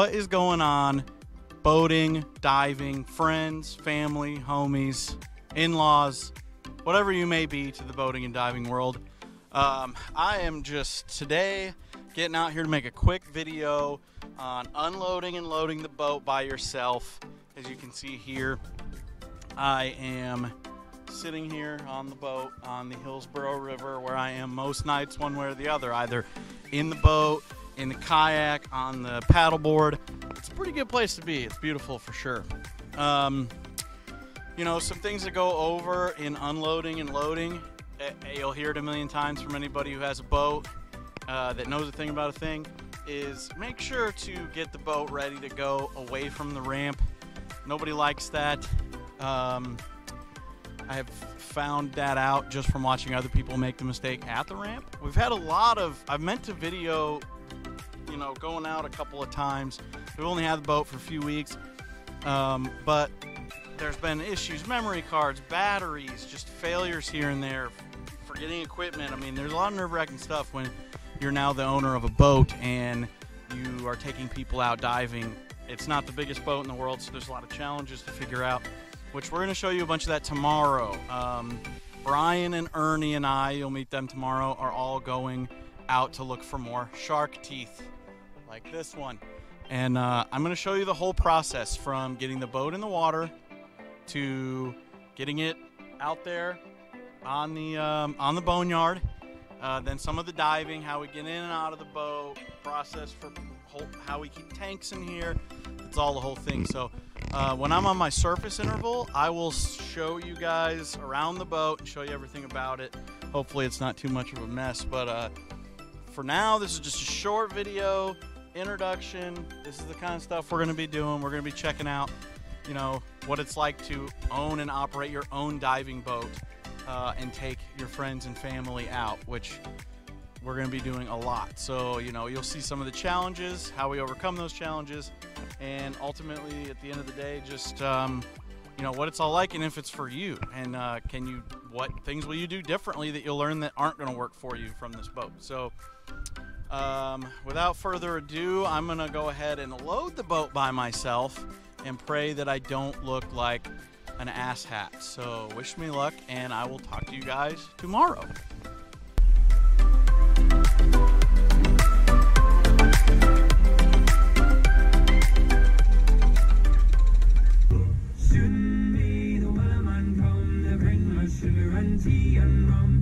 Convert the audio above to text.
what is going on boating, diving, friends, family, homies, in-laws, whatever you may be to the boating and diving world. I am just today getting out here to make a quick video on unloading and loading the boat by yourself. As you can see here, I am sitting here on the boat on the Hillsborough River, where I am most nights one way or the other, either in the boat, in the kayak, on the paddleboard. It's a pretty good place to be. It's beautiful for sure. You know, some things to go over in unloading and loading. You'll hear it a million times from anybody who has a boat that knows a thing about a thing, is make sure to get the boat ready to go away from the ramp. Nobody likes that. I have found that out just from watching other people make the mistake at the ramp. We've had a lot of, I've meant to video, you know, going out a couple of times. We've only had the boat for a few weeks, but there's been issues, memory cards, batteries, just failures here and there, forgetting equipment. I mean, there's a lot of nerve-wracking stuff when you're now the owner of a boat and you are taking people out diving. It's not the biggest boat in the world, so there's a lot of challenges to figure out, which we're going to show you a bunch of that tomorrow. Brian and Ernie and I, you'll meet them tomorrow, are all going out to look for more shark teeth like this one. And I'm going to show you the whole process from getting the boat in the water to getting it out there on the boneyard. Then some of the diving, how we get in and out of the boat, process for how we keep tanks in here. It's all the whole thing. So when I'm on my surface interval, I will show you guys around the boat and show you everything about it. Hopefully it's not too much of a mess, but for now, this is just a short video introduction. This is the kind of stuff we're going to be doing. We're going to be checking out, you know, what it's like to own and operate your own diving boat and take your friends and family out, which we're going to be doing a lot. So, you know, you'll see some of the challenges, how we overcome those challenges, and ultimately at the end of the day, just you know, what it's all like and if it's for you, and what things will you do differently that you'll learn that aren't going to work for you from this boat. So without further ado, I'm going to go ahead and load the boat by myself and pray that I don't look like an asshat. So wish me luck, and I will talk to you guys tomorrow. Soon may the wellerman come to bring us sugar and tea and rum.